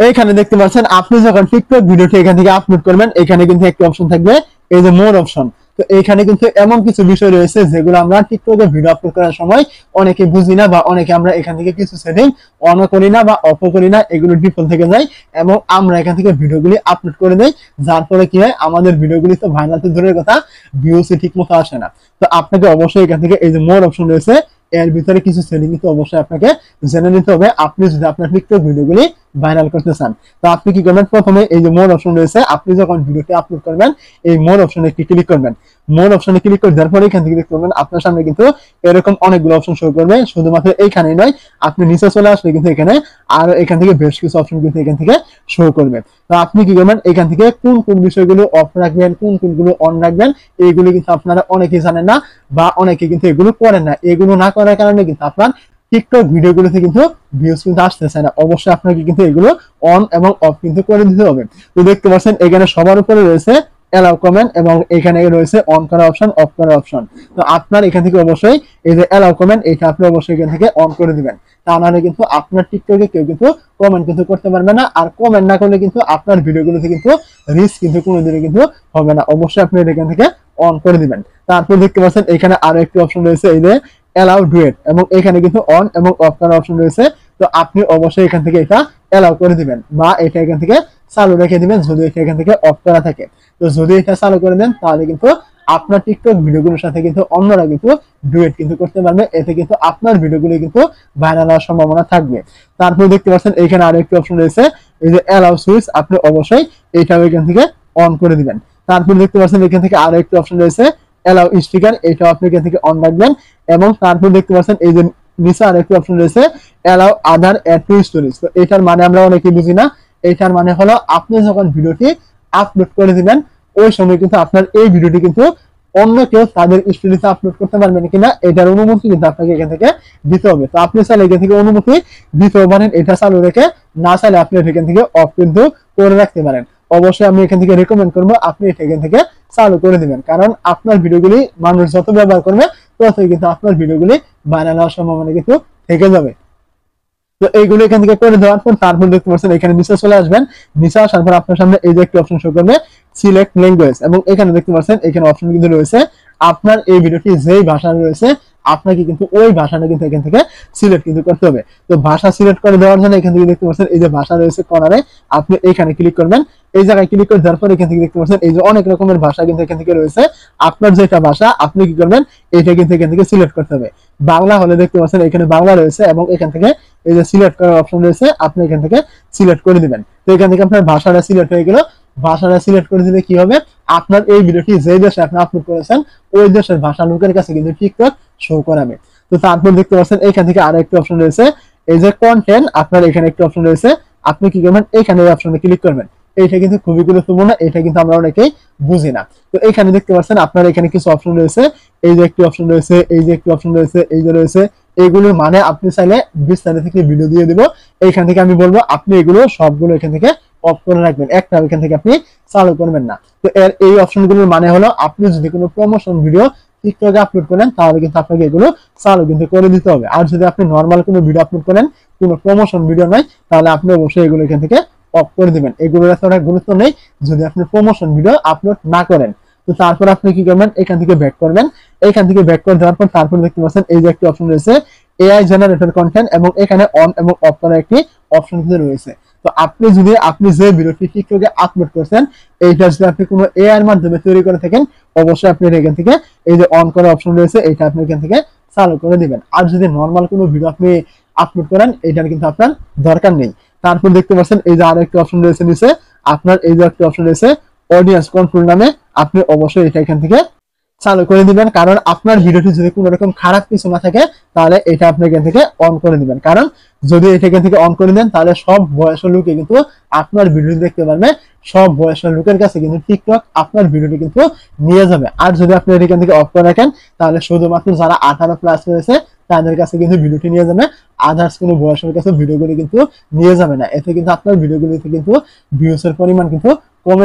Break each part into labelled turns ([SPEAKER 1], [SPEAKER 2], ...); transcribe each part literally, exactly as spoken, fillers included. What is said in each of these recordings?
[SPEAKER 1] এইখানে দেখতে পাচ্ছেন আপনি যখন টিকটক ভিডিওটি এখান থেকে আপলোড করবেন এখানে কিন্তু একটা অপশন থাকবে এই যে মোর অপশন। তো এখানে কিন্তু এমন কিছু বিষয় রয়েছে যেগুলো আমরা টিকটকে ভিডিও আপলোড করার সময় অনেকে বুঝি না বা অনেকে আমরা এখান থেকে কিছু সেটিং অন করি না বা অফ করি না, এগুলো ডিফল্ট থেকে যায় এবং আমরা এখান থেকে ভিডিওগুলি আপলোড করে দেই, যার ফলে কি হয় আমাদের ভিডিওগুলি তো ভাইরাল তো দূরের কথা ভিউসে ঠিক মতো আসে না। তো আপনাকে অবশ্যই এখান থেকে এই যে মোর অপশন রয়েছে এর ভিতরে কিছু সেটিং কিন্তু অবশ্যই আপনাকে জেনে নিতে হবে আপনি যদি আপনার টিকটক ভিডিওগুলি ভাইরাল করতে চান। তো আপনি কি করবেন, প্রথমে এই যে মোর অপশন রয়েছে আপনি যখন ভিডিওটি আপলোড করবেন এই মোর অপশনে একটি ক্লিক করবেন। মোর অপশনে ক্লিক করে দেওয়ার পরে এখান থেকে দেখতে পাবেন আপনার সামনে কিন্তু এরকম অনেকগুলো অপশন শো করবে, শুধুমাত্র এইখানেই নয় আপনি নিচে চলে আসলে কিন্তু এখানে আর এখান থেকে বেশ কিছু অপশন কিন্তু এখান থেকে শো করবে। তো আপনি কি করবেন, এখান থেকে কোন কোন বিষয়গুলো অফ রাখবেন কোন কোনগুলো অন রাখবেন এইগুলো কিন্তু আপনারা অনেকেই জানেন না বা অনেকে কিন্তু এগুলো করেন না। এগুলো না করার কারণে কিন্তু আপনার টিকটক ভিডিওগুলোতে কিন্তু ভিউজ কিন্তু আসতেছে না। অবশ্যই আপনাকে কিন্তু এগুলো অন এবং অফ কিন্তু করে দিতে হবে। তো দেখতে পাচ্ছেন এখানে সবার উপরে রয়েছে অ্যালাউ কমেন্ট এবং এখানে রয়েছে অন করা অপশন অফ করা অপশন। তো আপনার এখান থেকে অবশ্যই এই যে অ্যালাউ কমেন্ট এটা আপনি অবশ্যই এখান থেকে অন করে দিবেন, তা নাহলে কিন্তু আপনার টিকটকে কেউ কিন্তু কমেন্ট কিন্তু করতে পারবে না, আর কমেন্ট না করলে কিন্তু আপনার ভিডিওগুলোতে কিন্তু রিচ কিন্তু কোনোদিনই কিন্তু হবে না। অবশ্যই আপনি এখান থেকে অন করে দিবেন। তারপর দেখতে পাচ্ছেন এখানে আরো একটি অপশন রয়েছে এই যে অ্যালাউ ডুয়েট এবং এখানে কিন্তু অন এবং অফ করার অপশন রয়েছে। তো আপনি অবশ্যই এখান থেকে এটা অ্যালাউ করে দিবেন বা এটা এখান থেকে চালু রেখে দিবেন যদি এটা এখান থেকে অফ করা থাকে। তো যদি এটা চালু করে দেন তাহলে কিন্তু আপনার টিকটক ভিডিওগুলোর সাথে কিন্তু অন্যরা কিন্তু ডুয়েট কিন্তু করতে পারবে, এতে কিন্তু আপনার ভিডিওগুলো কিন্তু ভাইরাল হওয়ার সম্ভাবনা থাকবে। তারপর দেখতে পাচ্ছেন এখানে আরো একটি অপশন রয়েছে এই যে অ্যালাউ সুইচ, আপনি অবশ্যই এইটাও এখান থেকে অন করে দিবেন। তারপর দেখতে পাচ্ছেন এখান থেকে আরো একটি অপশন রয়েছে অ্যালাউ স্টিকার, এইটাও আপনি এখান থেকে অন রাখবেন। এবং তারপর দেখতে পাচ্ছেন এই যে নিচে আরেকটি অপশন রয়েছে allow other add to stories. তো এটার মানে আমরা অনেকে বুঝি না। এটার মানে হলো আপনি যখন ভিডিওটি আপলোড করে দিবেন ওই সময় কিন্তু আপনার এই ভিডিওটি কিন্তু অন্য কেউ তাদের স্টোরিতে আপলোড করতে পারবেন কিনা এটার অনুমতি কিন্তু আপনাকে এখান থেকে দিতে হবে। তো আপনি চাইলে এখান থেকে অনুমতি দিতে পারেন এটা চালু রেখে, না চাইলে আপনি এখান থেকে অফ কিন্তু করে রাখতে পারেন। অবশ্যই আমি এখান থেকে রেকমেন্ড করবো আপনি এটা এখান থেকে চালু করে দিবেন, কারণ আপনার ভিডিওগুলি মানুষ যত ব্যবহার করবে ততই কিন্তু আপনার ভিডিওগুলি ভাইরাল হওয়ার সম্ভাবনা কিন্তু থেকে যাবে। তো এইগুলো এখান থেকে করে দেওয়ার পর তারপর দেখতে পাচ্ছেন এখানে নিচে চলে আসবেন, নিচে আসার পর আপনার সামনে এই যে একটি অপশন শো করবে সিলেক্ট ল্যাঙ্গুয়েজ এবং এখানে দেখতে পাচ্ছেন এখানে অপশন কিন্তু রয়েছে আপনার এই ভিডিওটি যেই ভাষা রয়েছে আপনাকে কিন্তু ওই ভাষাটা কিন্তু এখান থেকে সিলেক্ট কিন্তু করতে হবে। তো ভাষা সিলেক্ট করে দেওয়ার জন্য এখান থেকে দেখতে পাচ্ছেন এই যে ভাষা রয়েছে কর্নারে, আপনি এখানে ক্লিক করবেন। এই জায়গায় ক্লিক করে দেওয়ার পর এখান থেকে দেখতে পাচ্ছেন এই যে অনেক রকমের ভাষা কিন্তু এখান থেকে রয়েছে, আপনার যেটা ভাষা আপনি কি করবেন এটা কিন্তু এখান থেকে সিলেক্ট করতে হবে। বাংলা হলে দেখতে পাচ্ছেন এখানে বাংলা রয়েছে এবং এখান থেকে এই যে সিলেক্ট করার অপশন রয়েছে আপনি এখান থেকে সিলেক্ট করে দিবেন। তো এখান থেকে আপনার ভাষাটা সিলেক্ট হয়ে গেল। ভাষাটা সিলেক্ট করে দিলে কি হবে, আপনার এই ভিডিওটি যে দেশে আপনি আপলোড করেছেন ওই দেশের ভাষা লোকের কাছে কিন্তু টিকটক শো করাবে। তো তারপর দেখতে পাচ্ছেন এখান থেকে আরো একটি অপশন রয়েছে এই যে কন্টেন্ট, আপনার এখানে একটি অপশন রয়েছে আপনি কি করবেন এখানে এই অপশনে ক্লিক করবেন। এইটা কিন্তু খুবই গুরুত্বপূর্ণ, এটা কিন্তু আমরা অনেকেই বুঝি না। তো এখানে দেখতে পাচ্ছেন আপনার এখানে কিছু অপশন রয়েছে, এই যে একটি অপশন রয়েছে এই যে একটি অপশন রয়েছে এই যে রয়েছে এইগুলোর মানে আপনি চাইলে বিস্তারিত থেকে ভিডিও দিয়ে দিব। এইখান থেকে আমি বলবো আপনি এগুলো সবগুলো এখান থেকে অফ করে রাখবেন, একটা এখান থেকে আপনি চালু করবেন না। তো এর এই অপশনগুলোর মানে হলো আপনি যদি কোনো প্রমোশন ভিডিও টিকটকে আপলোড করেন তাহলে কিন্তু আপনাকে এগুলো চালু কিন্তু করে দিতে হবে, আর যদি আপনি নর্মাল কোনো ভিডিও আপলোড করেন কোনো প্রমোশন ভিডিও নয় তাহলে আপনি অবশ্যই এগুলো এখান থেকে অফ করে দিবেন। এগুলোর এতটা গুরুত্ব নেই যদি আপনি প্রমোশন ভিডিও আপলোড না করেন। তো তারপর আপনি কি করবেন এখান থেকে ব্যাক করবেন, এখান থেকে ব্যাক করে দেওয়ার পর তারপর দেখতে পাচ্ছেন এই যে একটি অপশন রয়েছে এআই জেনারেটর কন্টেন্ট এবং এখানে অন এবং অফ করার একটি অপশন কিন্তু রয়েছে। তো আপনি যদি আপনি যে ভিডিওটি টিকটকে আপলোড করছেন এইটা যদি আপনি কোনো এআই এর মাধ্যমে তৈরি করে থাকেন অবশ্যই আপনি এখান থেকে এই যে অন করার অপশন রয়েছে এটা আপনি এখান থেকে চালু করে দিবেন। আর যদি নর্মাল কোনো ভিডিও আপনি আপলোড করেন এটার কিন্তু আপনার দরকার নেই। তারপর দেখতে পাচ্ছেন এই যে আরো একটা অপশন রয়েছে নিচে, আপনার এই যে একটা অপশন রয়েছে অডিয়েন্স কন্ট্রোল নামে, আপনি অবশ্যই এটা এখান থেকে চালু করে দিবেন, কারণ আপনার ভিডিওটি যদি কোনো রকম খারাপ কিছু না থাকে তাহলে এটা আপনি এখান থেকে অন করে দিবেন। কারণ যদি এটা এখান থেকে অন করে দেন তাহলে সব বয়সের লোকে কিন্তু আপনার ভিডিও দেখতে পারবে, সব বয়সের লোকের কাছে কিন্তু টিকটক আপনার ভিডিওটি কিন্তু নিয়ে যাবে। আর যদি আপনি এখান থেকে অফ করে রাখেন তাহলে শুধুমাত্র যারা আঠারো প্লাস রয়েছে তাদের কাছে কিন্তু ভিডিওটি নিয়ে যাবে, আদার্স কোনো বয়সের কাছে ভিডিওগুলি কিন্তু নিয়ে যাবে না। এতে কিন্তু আপনার ভিডিওগুলিতে কিন্তু ভিউসের পরিমাণ কিন্তু কমে যাবে।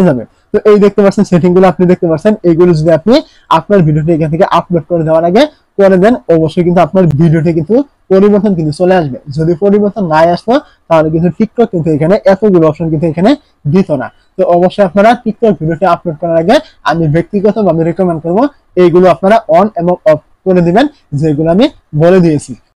[SPEAKER 1] তো এই দেখতে পাচ্ছেন সেটিং গুলো আপনি দেখতে পাচ্ছেন, এইগুলো যদি আপনি আপনার ভিডিওটি এখান থেকে আপলোড করে দেওয়ার আগে করে দেন, অবশ্যই কিন্তু আপনার ভিডিওটি কিন্তু পরিবর্তন কিন্তু চলে আসবে। যদি পরিবর্তন না আসতো তাহলে কিন্তু টিকটক কিন্তু এখানে এতগুলো অপশন কিন্তু এখানে দিত না। তো অবশ্যই আপনারা টিকটক ভিডিওটি আপলোড করার আগে আমি ব্যক্তিগতভাবে রেকমেন্ড করবো এইগুলো আপনারা অন এবং অফ করে দিবেন, যেগুলো আমি বলে দিয়েছি।